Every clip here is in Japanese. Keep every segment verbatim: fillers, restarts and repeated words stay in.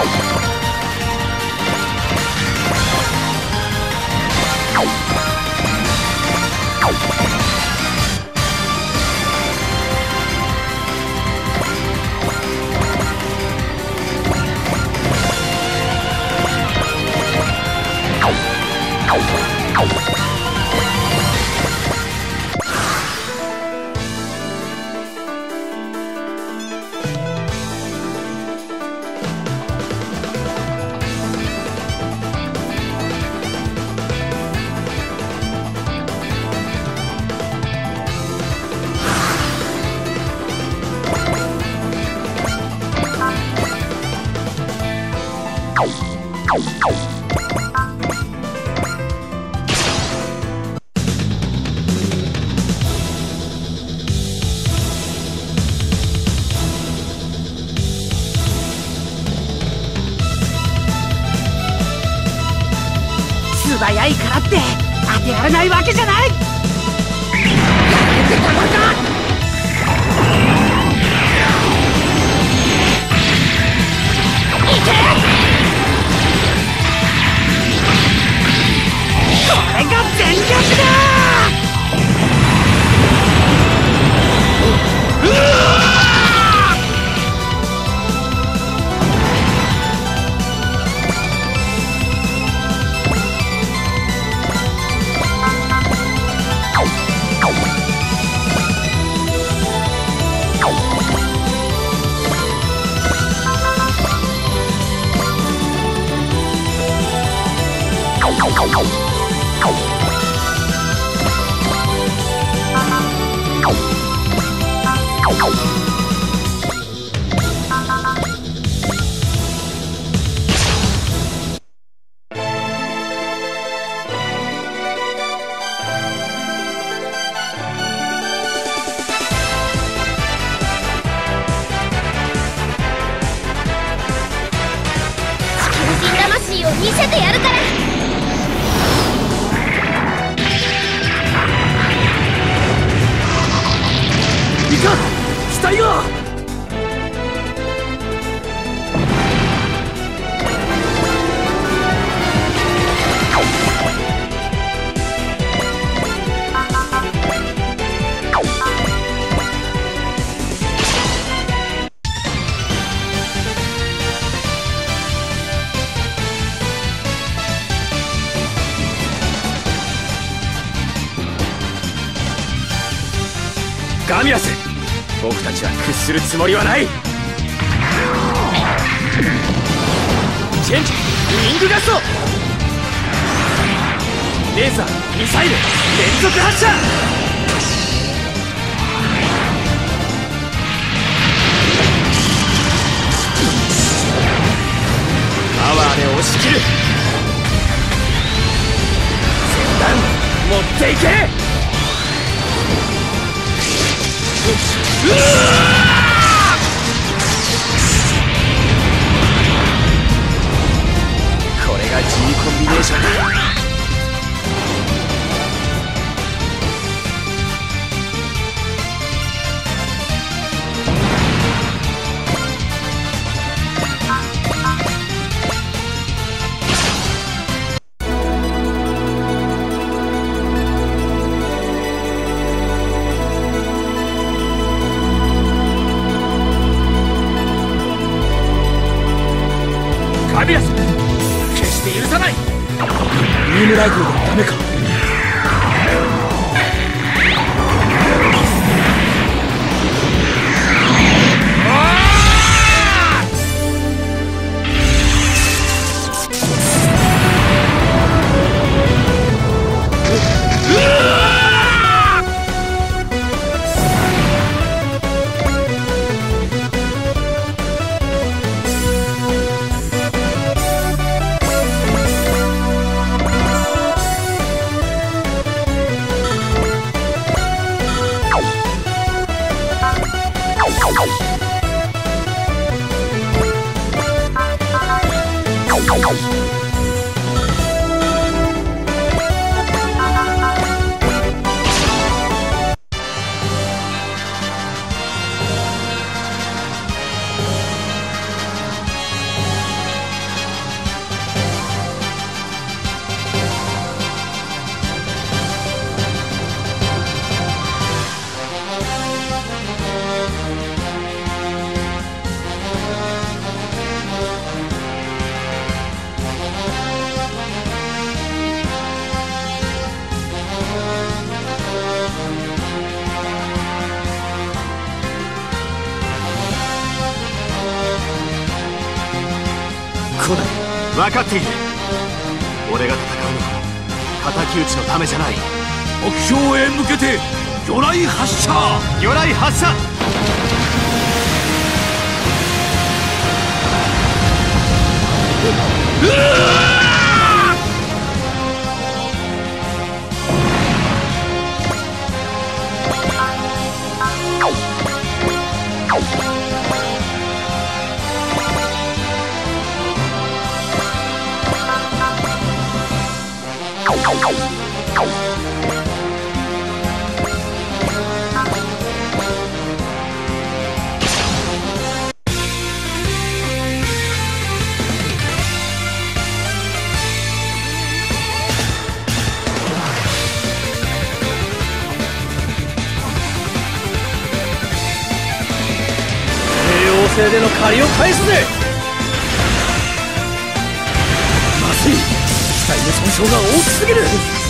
素早いからって当てられないわけじゃない。やられてたまるか。いけ。これが全力だ。うわ魂を見せてやるから。いかん、機体が。ガミラス、僕たちは屈するつもりはない。チェンジ、ウィングガスト、レーザー、ミサイル、連続発射。パワーで押し切る。全弾持っていけ。うわこれが G コンビネーションだ。ガビラス、決して許さない。ビームライフルがダメか。 来ない。分かっている。俺が戦うのは敵討ちのためじゃない。 目標へ向けて魚雷発射。 魚雷発射。 うわ帝王星での借りを返すぜ。まずい、機体の損傷が大きすぎる。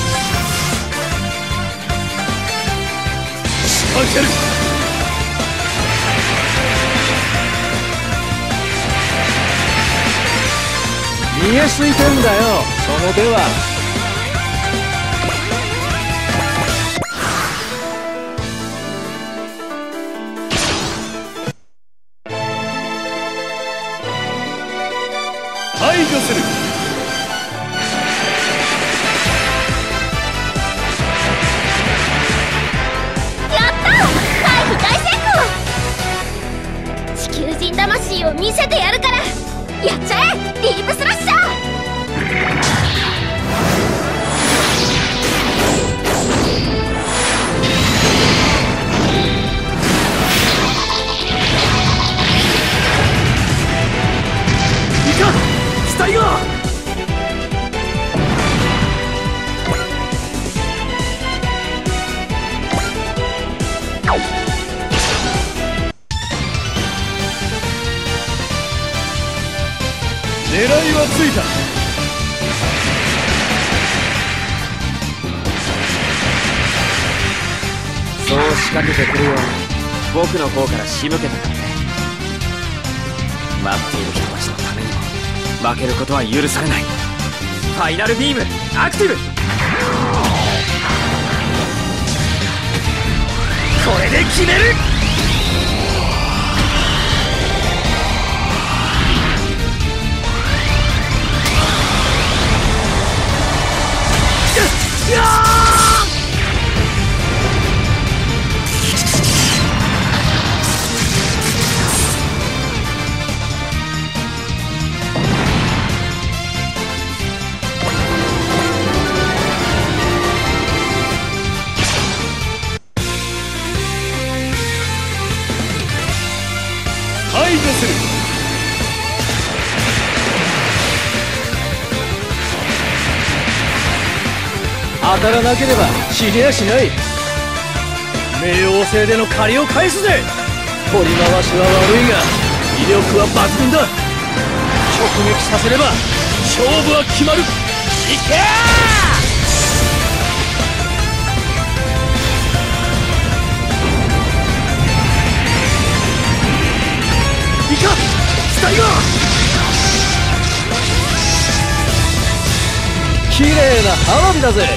仕掛ける。見えすいてんだよ、その手は。排除する。 やったー、回避大成功。地球人魂を見せてやるから、やっちゃえディープスラッシャー。いかん、機体が狙いはついた。そう仕掛けてくるように僕の方から仕向けたからね。待っている人たちのためにも負けることは許されない。ファイナルビームアクティブ。これで決める。やー排除する。当たらなければ死にやしない。冥王星での借りを返すぜ。取り回しは悪いが威力は抜群だ。直撃させれば勝負は決まる。いけー。いか機体が綺麗な花火だぜ。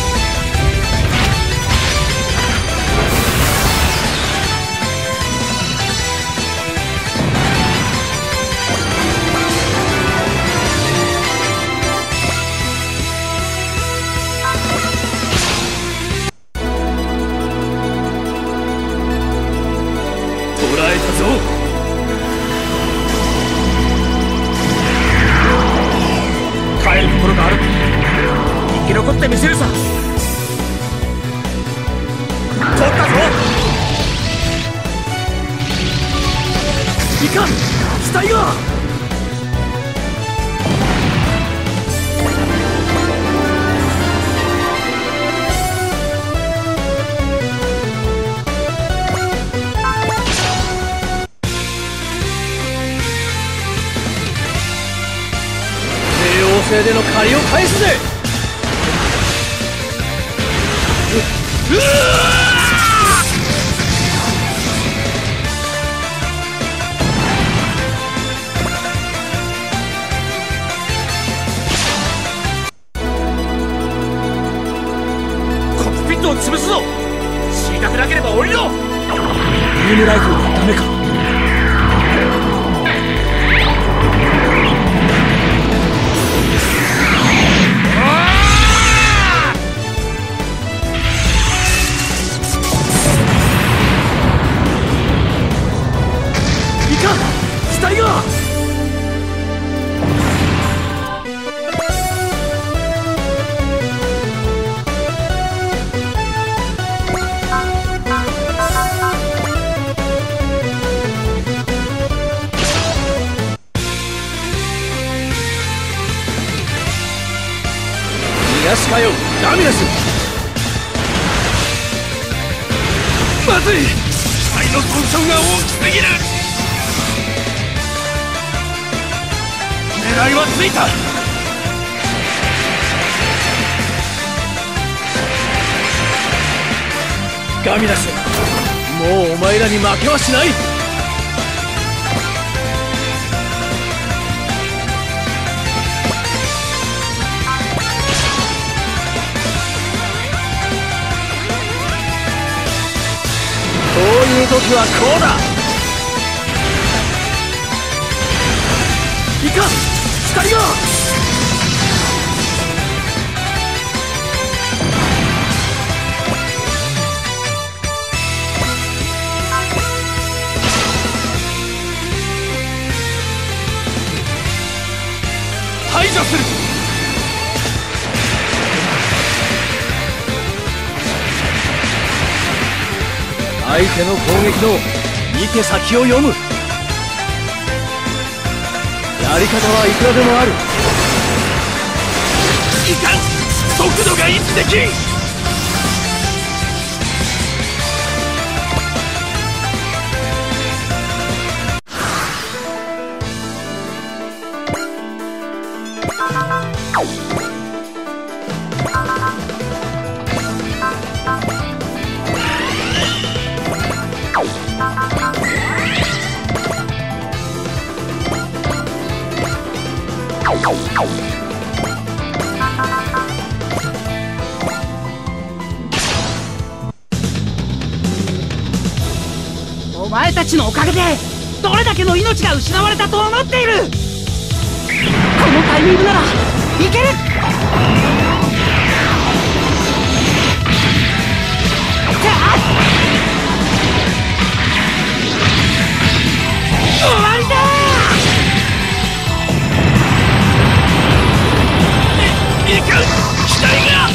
捕らえたぞ。帰るところがある。生き残ってみせるさ。取ったぞ。いかん、機体が冥王星での借りを返すぜ。ううわビームライフルはダメか。いかん、死体が。逃がすかよ、ラミレス。まずい、死体の損傷が大きすぎる。狙いはついた。ガミラス、もうお前らに負けはしない。こういう時はこうだ。いかん、死体が。排除する。相手の攻撃の見て先を読む。やり方はいくらでもある。いかん、速度が維持できん。 お前たちのおかげでどれだけの命が失われたと思っている。このタイミングならいける。終わりだ。いいかん、機体が。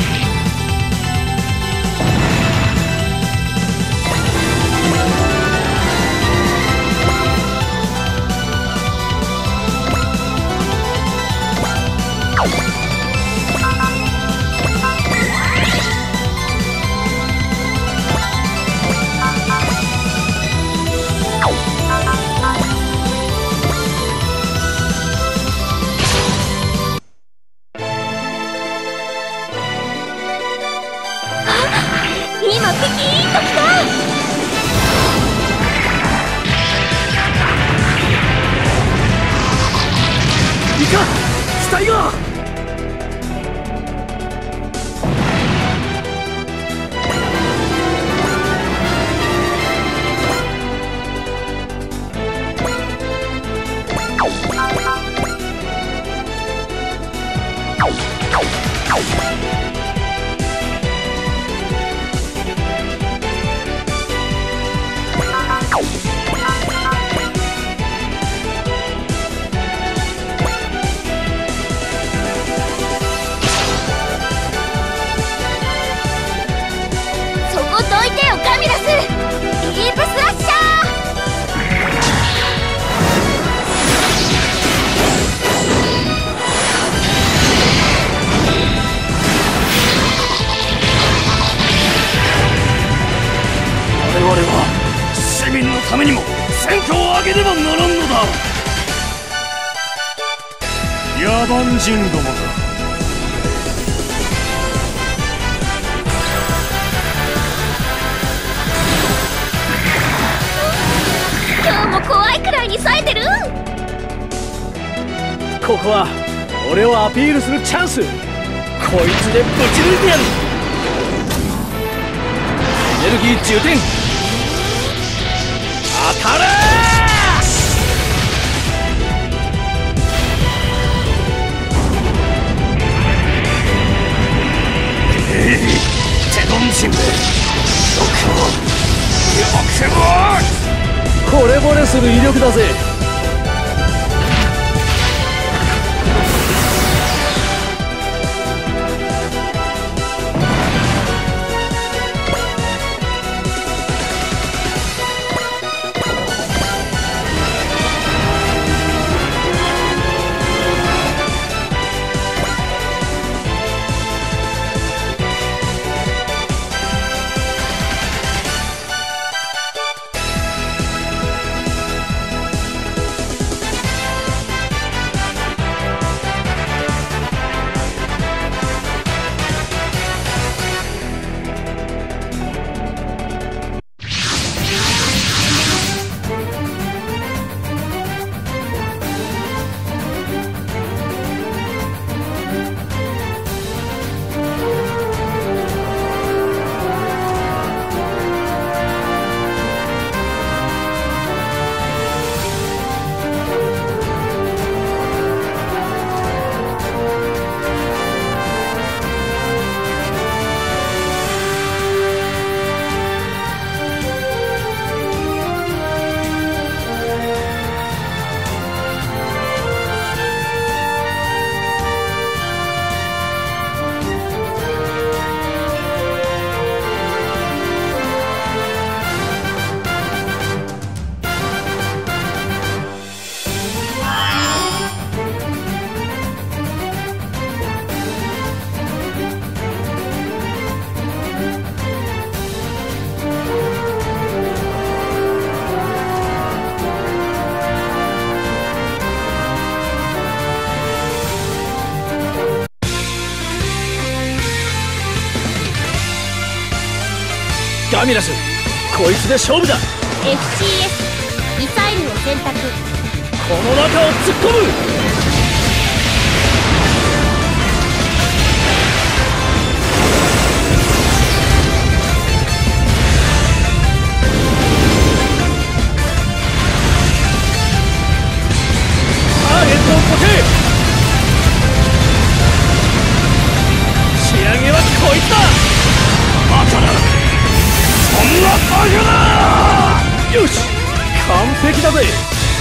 今ピキーンときた。 いかん、死体が。 どいてよガミラス。ディープスラッシャー。 我々は市民のためにも戦果を上げねばならんのだ。野蛮人どもだ。 今日も怖いくらいに冴えてる。 ここは俺をアピールするチャンス。こいつでぶち抜いてやる。エネルギー充填。 当たれテドンジンベ惚れ惚れする威力だぜ。ガミラス、こいつで勝負だ。 エフシーエス ミサイルを選択。 この中を突っ込む。ターゲットを固定。仕上げはこいつだ。 当たらなそんなバカだ。 よし、完璧だぜ。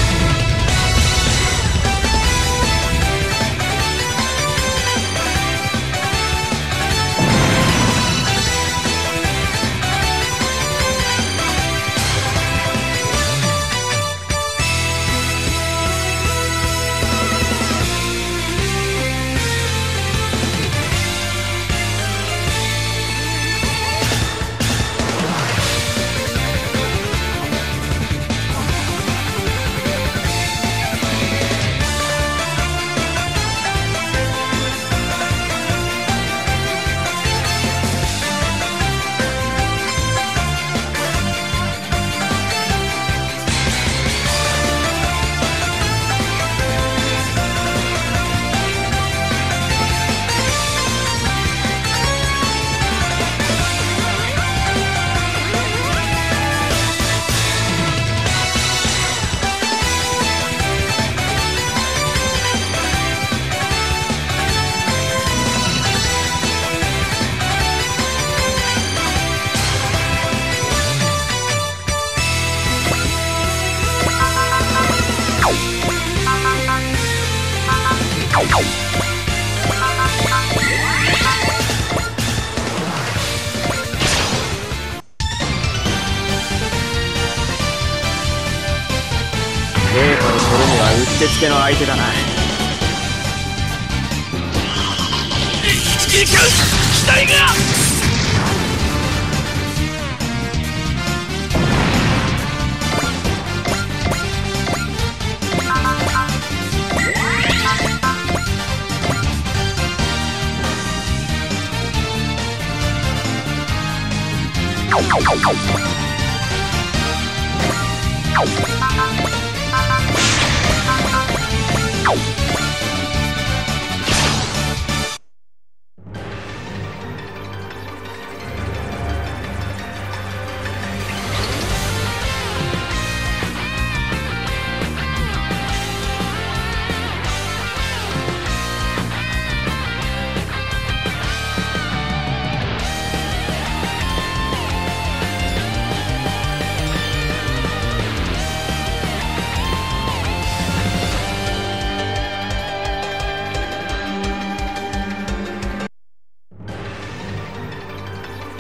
デートを取るにはうってつけの相手だな。 いかん、機体が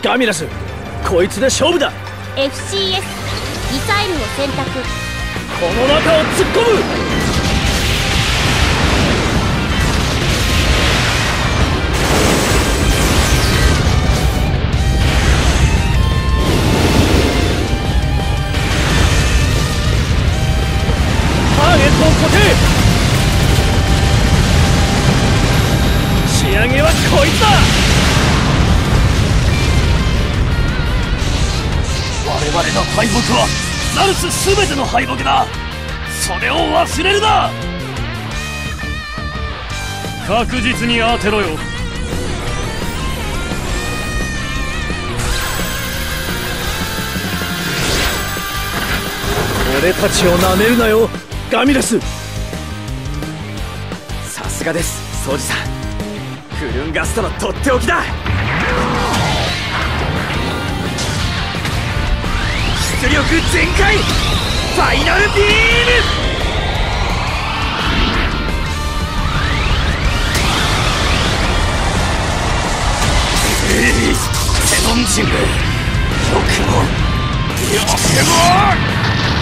ガミラス、こいつで勝負だ。 エフシーエス ミサイルを選択。 この中を突っ込む。ターゲットを固定。仕上げはこいつだ。 我々の敗北はザルス全ての敗北だ。それを忘れるな。確実に当てろよ。 俺たちをなめるなよ、ガミラス。 さすがです、ソウジさん。フルンガストのとっておきだ。出力全開、ファイナルビーム。 えい、テノンジム、よくもよくも。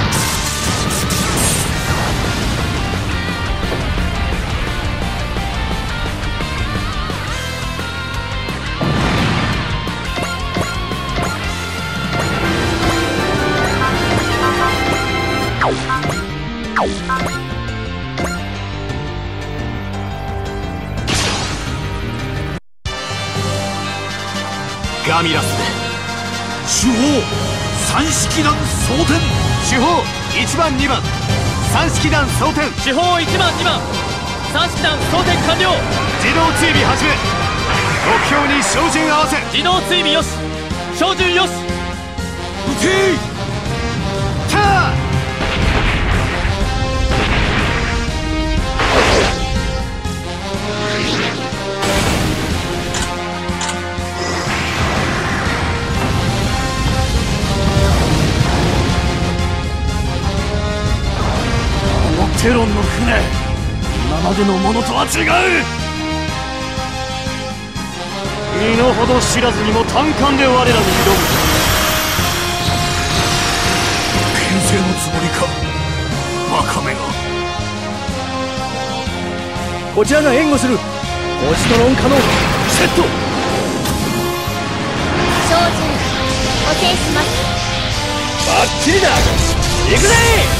ガミラス、主砲三式団装填。主砲いちばんにばん三式団装填。 主砲いちばんにばん三式団装填完了。 自動追尾始め。目標に照準合わせ。 自動追尾よし、照準よし。 撃て。ター。 テロンの船、今までのものとは違う。身の程知らずにも単管で我らに挑む。 牽制のつもりか、ワカメが。 こちらが援護する。ポジトロン可能セット。 照準固定します。 バッチリだ。行くぜ。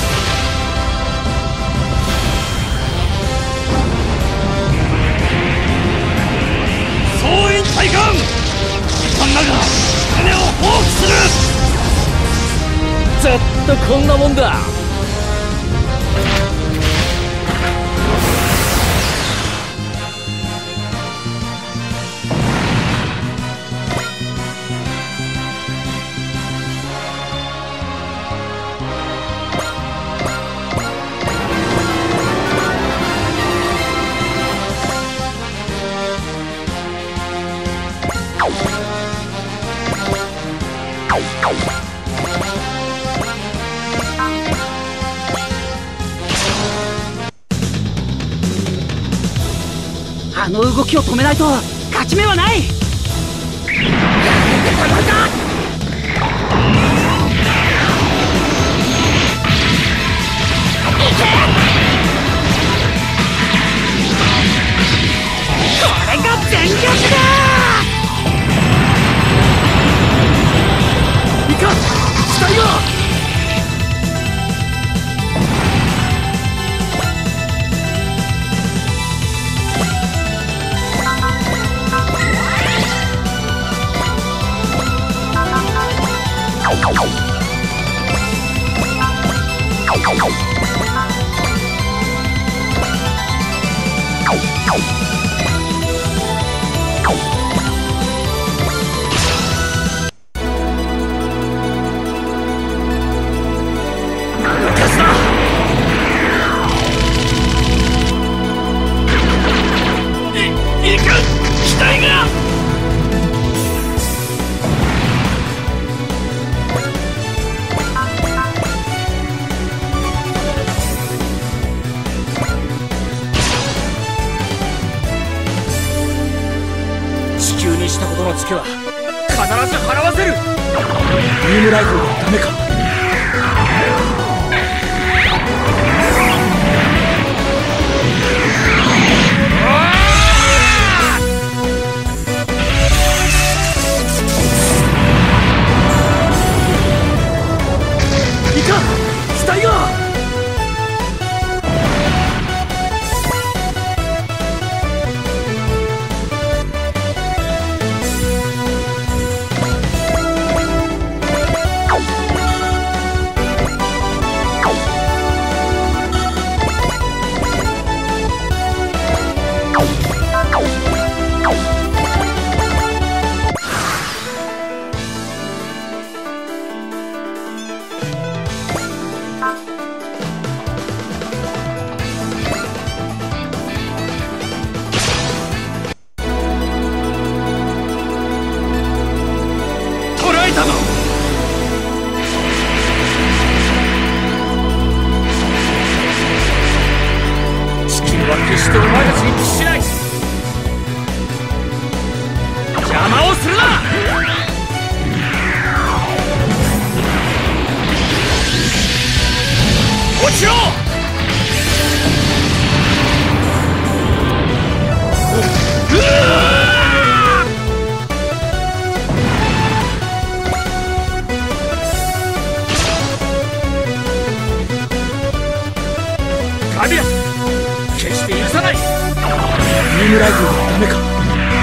体幹旦那が船を放棄する。 ずっとこんなもんだ。 あの動きを止めないと勝ち目はない。これが全力だ。いかん、機体が。 したことのツケは勝ず払わせる。ビームライフルはダメか。いか機体が。決してお前たちに屈しない。邪魔をするな。落ちろ。うわガビラス、決して許さない。ビームライフルはダメか。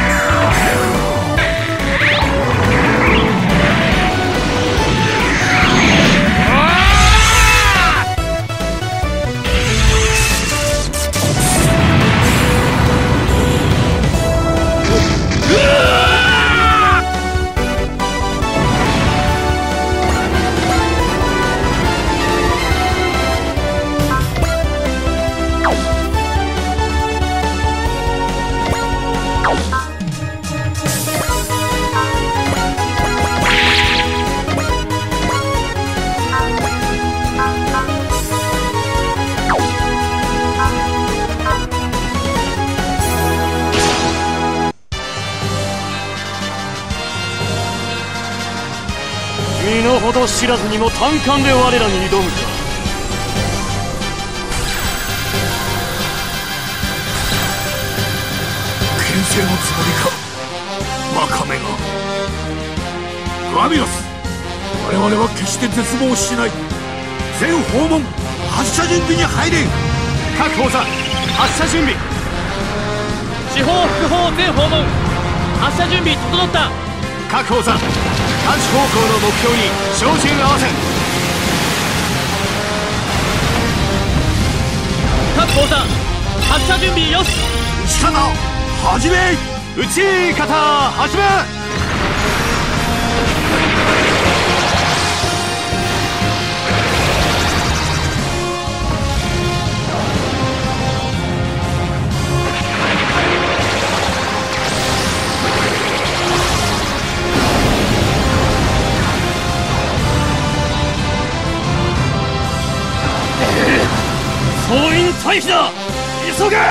身の程知らずにも単管で我らに挑むか。 牽制のつもりか、バカめが。ガビラス、我々は決して絶望しない。全訪問発射準備に入れ。各砲座発射準備。 地方副砲全訪問発射準備整った。 各砲座探知方向の目標に照準合わせ。 各砲座発射準備よし。 撃ち方始め。撃ち方始め。 総員退避だ。急げ。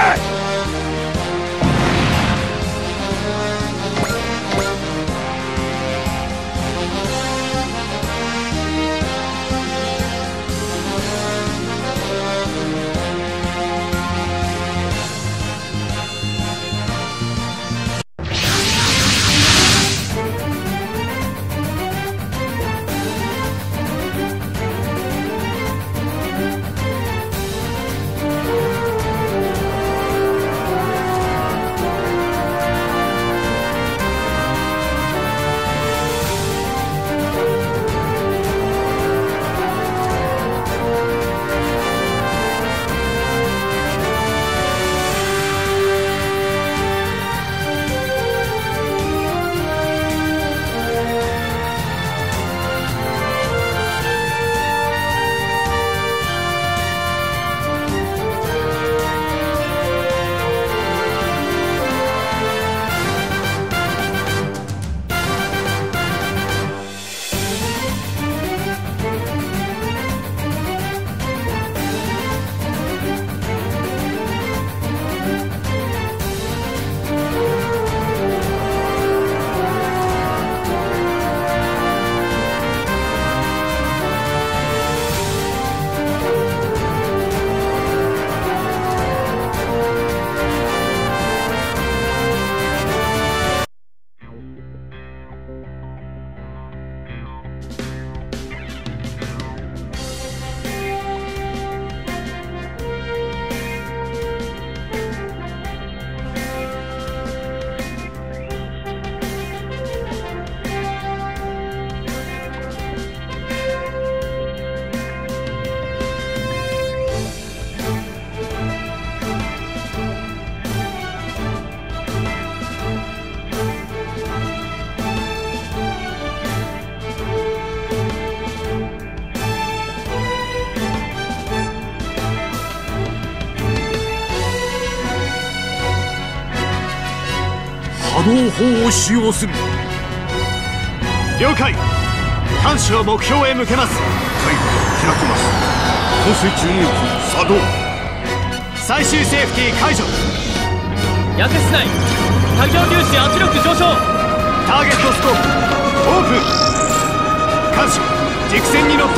動砲を使用する。 了解。艦首を目標へ向けます。 はい、開きます。放水注入機作動。 最終セーフティー解除。 薬室内多強粒子圧力上昇。 ターゲットスコープオープン。艦首軸線に乗った。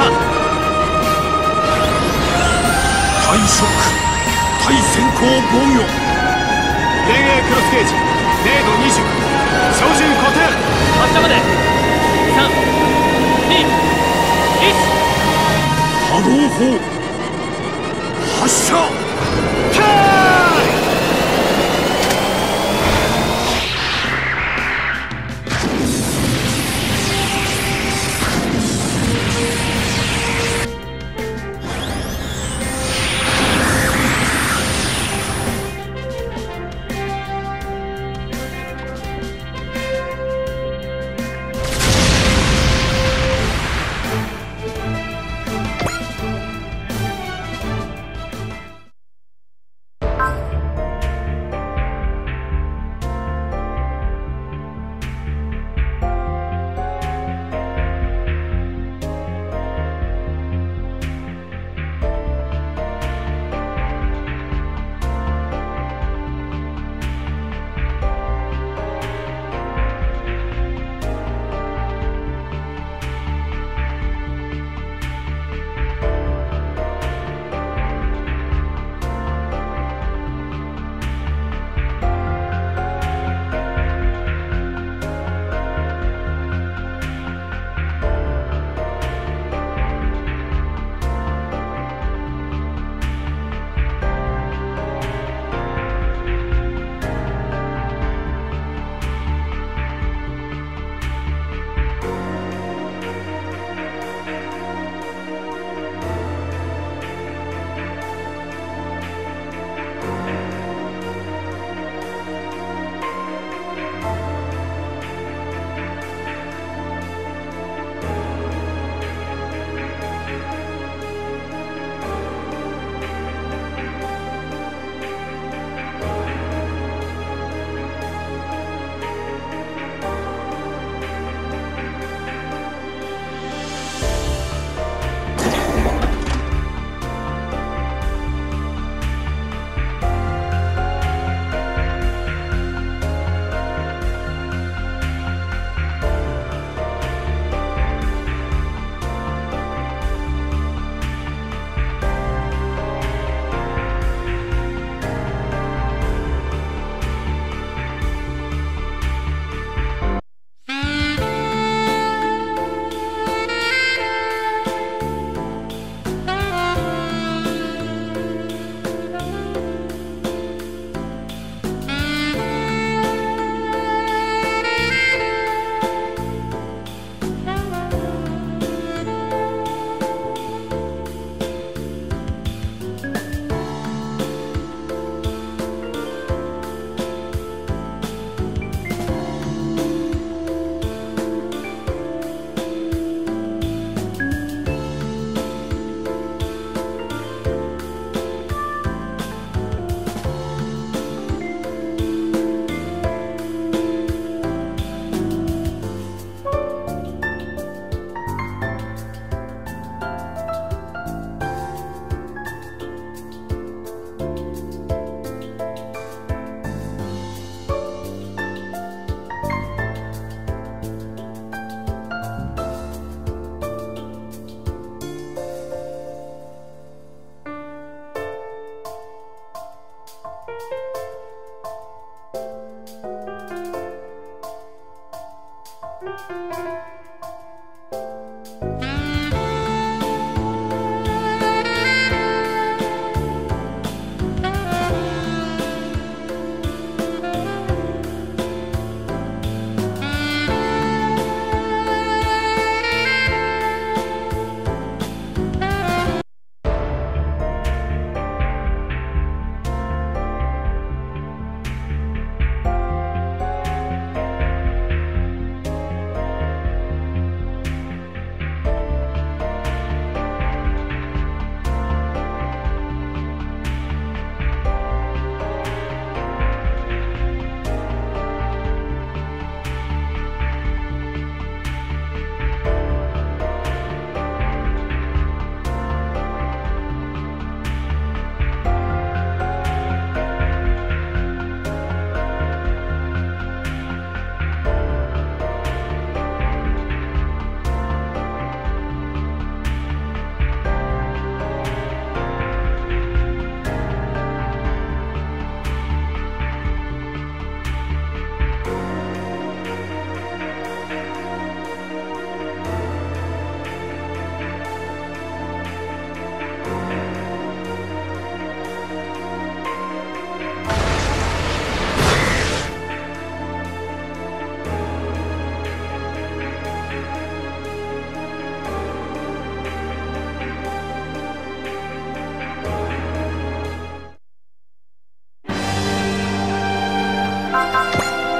対ショック、対先行防御。 電影クロスゲージ零度にじゅう。照準固定。 発射までさんにいち。 波動砲発射。 キャー。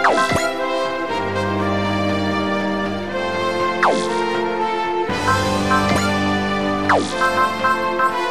う